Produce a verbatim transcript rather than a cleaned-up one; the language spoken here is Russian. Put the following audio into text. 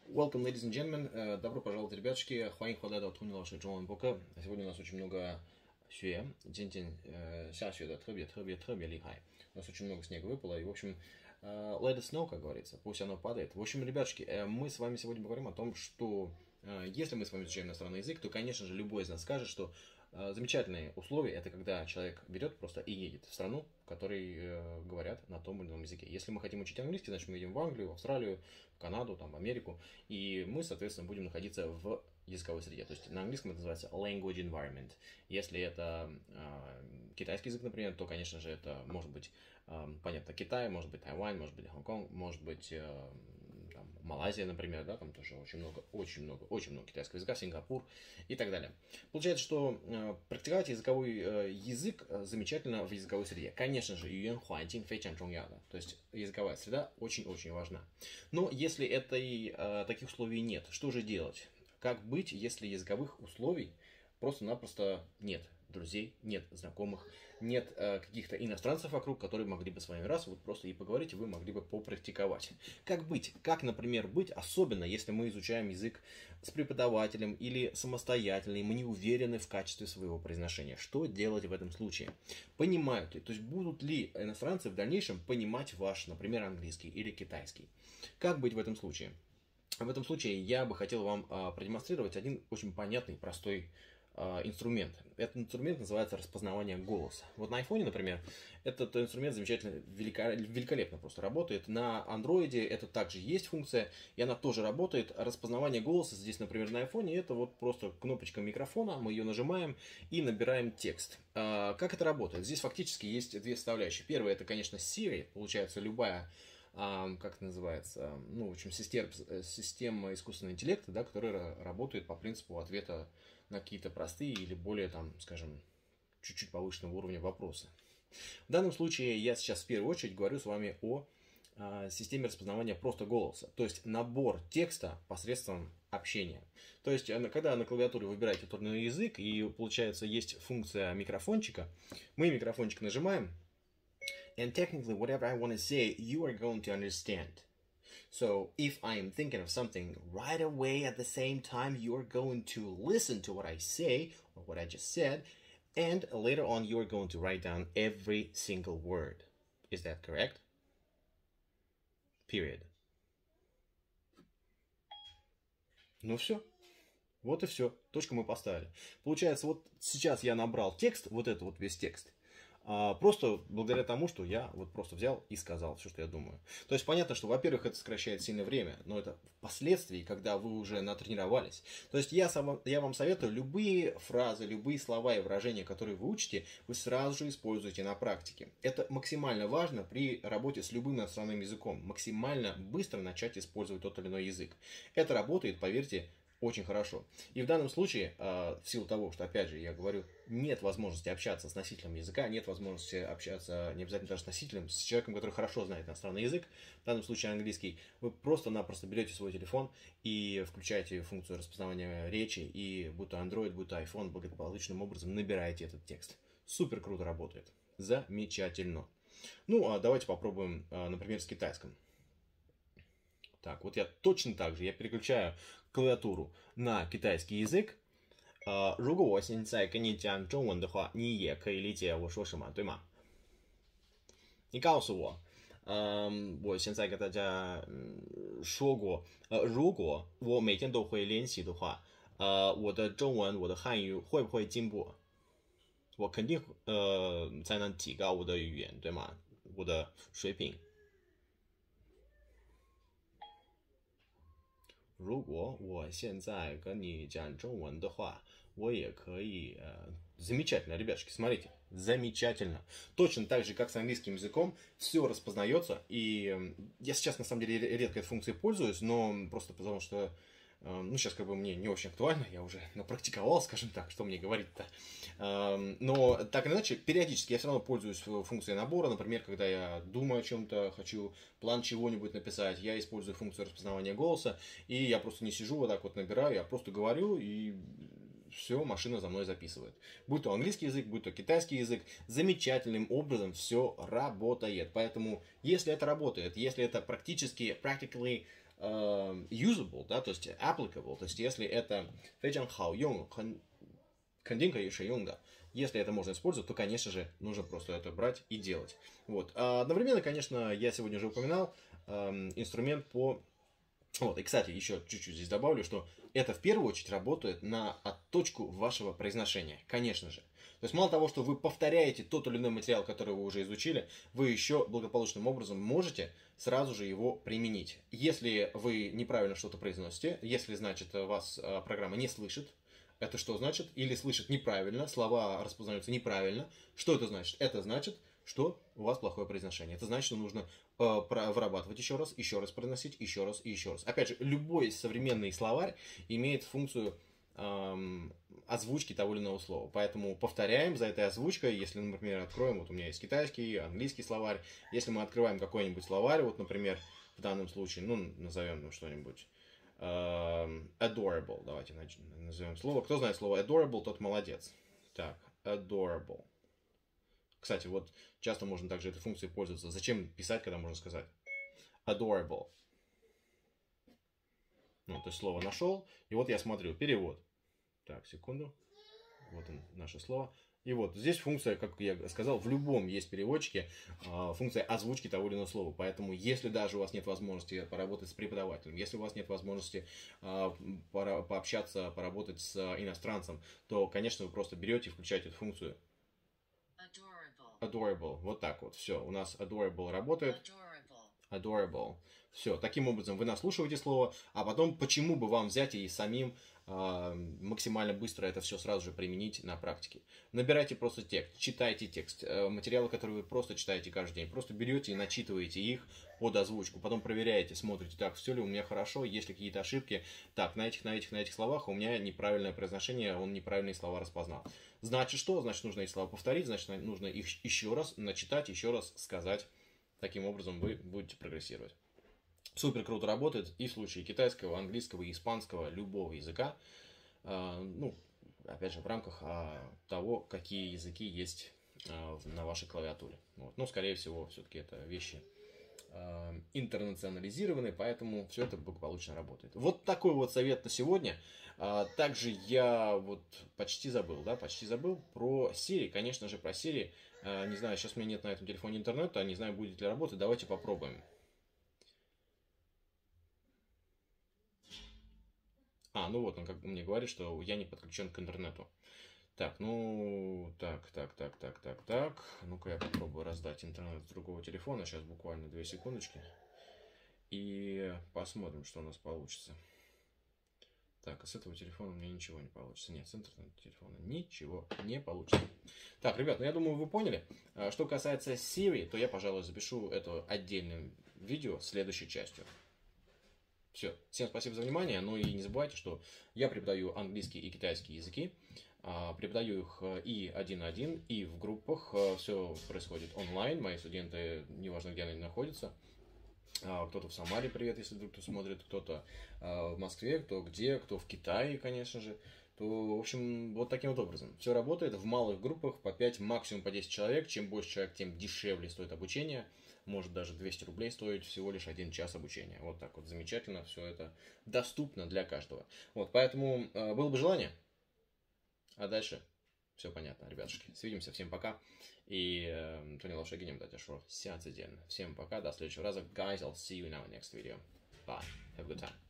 Welcome, ladies and gentlemen. Э, Добро пожаловать, ребятушки. 欢迎回来到图尼老师中文播客. Сегодня у нас очень много雪, день-день э, 下雪的特别特别特别厉害. У нас очень много снега выпало, и, в общем, э, let it snow, как говорится, пусть оно падает. В общем, ребятушки, э, мы с вами сегодня поговорим о том, что э, если мы с вами изучаем иностранный язык, то, конечно же, любой из нас скажет, что э, замечательные условия — это когда человек берет просто и едет в страну, в которой э, говорят на том или ином языке. Если мы хотим учить английский, значит, мы едем в Англию, в Австралию, в Канаду, там, в Америку, и мы, соответственно, будем находиться в языковой среде. То есть на английском это называется language environment. Если это э, китайский язык, например, то, конечно же, это может быть, э, понятно, Китай, может быть Тайвань, может быть Гонконг, может быть э, там, Малайзия, например, да, там тоже очень много, очень много, очень много китайского языка, Сингапур и так далее. Получается, что э, практиковать языковой э, язык э, замечательно в языковой среде. Конечно же, юэн хуанjing фэйчан чжонгяо, то есть языковая среда очень-очень важна. Но если этой, э, таких условий нет, что же делать? Как быть, если языковых условий просто-напросто нет? Друзей, нет знакомых, нет э, каких-то иностранцев вокруг, которые могли бы с вами раз вот просто и поговорить, и вы могли бы попрактиковать. Как быть? Как, например, быть, особенно если мы изучаем язык с преподавателем или самостоятельно, и мы не уверены в качестве своего произношения. Что делать в этом случае? Понимают ли, то есть будут ли иностранцы в дальнейшем понимать ваш, например, английский или китайский? Как быть в этом случае? В этом случае я бы хотел вам э, продемонстрировать один очень понятный, простой инструмент. Этот инструмент называется распознавание голоса. Вот на айфоне, например, этот инструмент замечательно, великолепно просто работает. На андроиде это также есть функция, и она тоже работает. Распознавание голоса здесь, например, на айфоне, это вот просто кнопочка микрофона, мы ее нажимаем и набираем текст. Как это работает? Здесь фактически есть две составляющие. Первая — это, конечно, Siri, получается любая, как это называется, ну, в общем, система, система искусственного интеллекта, да, которая работает по принципу ответа на какие-то простые или более, там, скажем, чуть-чуть повышенного уровня вопросы. В данном случае я сейчас в первую очередь говорю с вами о э, системе распознавания просто голоса, то есть набор текста посредством общения. То есть, когда на клавиатуре выбираете тот или иной язык, и получается есть функция микрофончика, мы микрофончик нажимаем, and technically whatever I want to say, you are going to understand. So if I am thinking of something right away at the same time, you're going to listen to what I say or what I just said, and later on you're going to write down every single word. Is that correct? Period. Ну все. Вот и все. Точку мы поставили. Получается, вот сейчас я набрал текст, вот это вот весь текст. Просто благодаря тому, что я вот просто взял и сказал все, что я думаю. То есть понятно, что, во-первых, это сокращает сильно время, но это впоследствии, когда вы уже натренировались. То есть я, сам, я вам советую любые фразы, любые слова и выражения, которые вы учите, вы сразу же используете на практике. Это максимально важно при работе с любым иностранным языком. Максимально быстро начать использовать тот или иной язык. Это работает, поверьте, очень хорошо. И в данном случае, в силу того, что, опять же, я говорю, нет возможности общаться с носителем языка, нет возможности общаться не обязательно даже с носителем, с человеком, который хорошо знает иностранный язык, в данном случае английский, вы просто-напросто берете свой телефон и включаете функцию распознавания речи, и будь то Android, будь то iPhone, благополучным образом набираете этот текст. Супер круто работает. Замечательно. Ну, а давайте попробуем, например, с китайским. Так, вот я точно так же, я переключаю клавиатуру на китайский язык. 如果我现在跟你讲中文的话，你也可以理解我说什么，对吗？你告诉我，嗯，我现在跟大家嗯说过，呃，如果我每天都会练习的话，呃，我的中文，我的汉语会不会进步？我肯定呃才能提高我的语言，对吗？我的水平。如果我现在跟你讲中文的话，我也可以... Э, замечательно, ребятушки, смотрите. Замечательно. Точно так же, как с английским языком, все распознается. И я сейчас, на самом деле, редко этой функцией пользуюсь, но просто потому что... Ну, сейчас как бы мне не очень актуально, я уже напрактиковал, скажем так, что мне говорить-то. Но так или иначе, периодически я все равно пользуюсь функцией набора. Например, когда я думаю о чем-то, хочу план чего-нибудь написать, я использую функцию распознавания голоса, и я просто не сижу вот так вот набираю, я просто говорю, и все, машина за мной записывает. Будь то английский язык, будь то китайский язык, замечательным образом все работает. Поэтому, если это работает, если это практически, practically э, usable, да, то есть applicable, то есть если это 非常好用, 很肯定可以使用的. Если это можно использовать, то, конечно же, нужно просто это брать и делать. Вот. А одновременно, конечно, я сегодня уже упоминал э, инструмент по... Вот, и, кстати, еще чуть-чуть здесь добавлю, что это в первую очередь работает на отточку вашего произношения, конечно же. То есть мало того, что вы повторяете тот или иной материал, который вы уже изучили, вы еще благополучным образом можете сразу же его применить. Если вы неправильно что-то произносите, если, значит, вас программа не слышит, это что значит? Или слышит неправильно, слова распознаются неправильно. Что это значит? Это значит, что у вас плохое произношение. Это значит, что нужно э, вырабатывать еще раз, еще раз произносить, еще раз и еще раз. Опять же, любой современный словарь имеет функцию эм, озвучки того или иного слова. Поэтому повторяем за этой озвучкой. Если, например, откроем, вот у меня есть китайский, английский словарь. Если мы открываем какой-нибудь словарь, вот, например, в данном случае, ну, назовем ну, что-нибудь. Uh, adorable. Давайте назовем слово. Кто знает слово adorable, тот молодец. Так, adorable. Кстати, вот часто можно также этой функцией пользоваться. Зачем писать, когда можно сказать adorable? Ну, то есть слово нашел. И вот я смотрю, перевод. Так, секунду. Вот он, наше слово. И вот здесь функция, как я сказал, в любом есть переводчике функция озвучки того или иного слова. Поэтому, если даже у вас нет возможности поработать с преподавателем, если у вас нет возможности пообщаться, поработать с иностранцем, то, конечно, вы просто берете и включаете эту функцию. Adorable. Adorable. Вот так вот. Все. У нас adorable работает. Adorable. Adorable. Все. Таким образом, вы наслушиваете слово, а потом, почему бы вам взять и самим максимально быстро это все сразу же применить на практике. Набирайте просто текст, читайте текст, материалы, которые вы просто читаете каждый день. Просто берете и начитываете их под озвучку. Потом проверяете, смотрите, так, все ли у меня хорошо, есть ли какие-то ошибки. Так, на этих, на этих, на этих словах у меня неправильное произношение, он неправильные слова распознал. Значит что? Значит, нужно эти слова повторить, значит, нужно их еще раз начитать, еще раз сказать. Таким образом вы будете прогрессировать. Супер круто работает и в случае китайского, английского, испанского, любого языка. Э, ну, опять же, в рамках э, того, какие языки есть э, на вашей клавиатуре. Вот. Но, скорее всего, все-таки это вещи э, интернационализированные, поэтому все это благополучно работает. Вот такой вот совет на сегодня. Э, также я вот почти забыл, да, почти забыл про Siri. Конечно же, про Siri. Э, не знаю, сейчас у меня нет на этом телефоне интернета, не знаю, будет ли работать. Давайте попробуем. А, ну вот он как бы мне говорит, что я не подключен к интернету. Так, ну, так, так, так, так, так, так. Ну-ка я попробую раздать интернет с другого телефона. Сейчас буквально две секундочки. И посмотрим, что у нас получится. Так, а с этого телефона у меня ничего не получится. Нет, с интернет-телефона ничего не получится. Так, ребят, ну я думаю, вы поняли. Что касается Siri, то я, пожалуй, запишу это отдельным видео следующей частью. Все. Всем спасибо за внимание. Ну и не забывайте, что я преподаю английский и китайский языки. Преподаю их и один на один, и в группах. Все происходит онлайн. Мои студенты, неважно где они находятся. Кто-то в Самаре, привет, если вдруг кто смотрит. Кто-то в Москве, кто где, кто в Китае, конечно же. То, в общем, вот таким вот образом. Все работает в малых группах по пять, максимум по десять человек. Чем больше человек, тем дешевле стоит обучение. Может даже двести рублей стоить всего лишь один час обучения. Вот так вот замечательно. Все это доступно для каждого. Вот, поэтому э, было бы желание. А дальше все понятно, ребятушки. Свидимся, всем пока. И Тони Лошагинем, дайте шо. Всем пока, до следующего раза. Guys, I'll see you in our next video. Bye. Have a good time.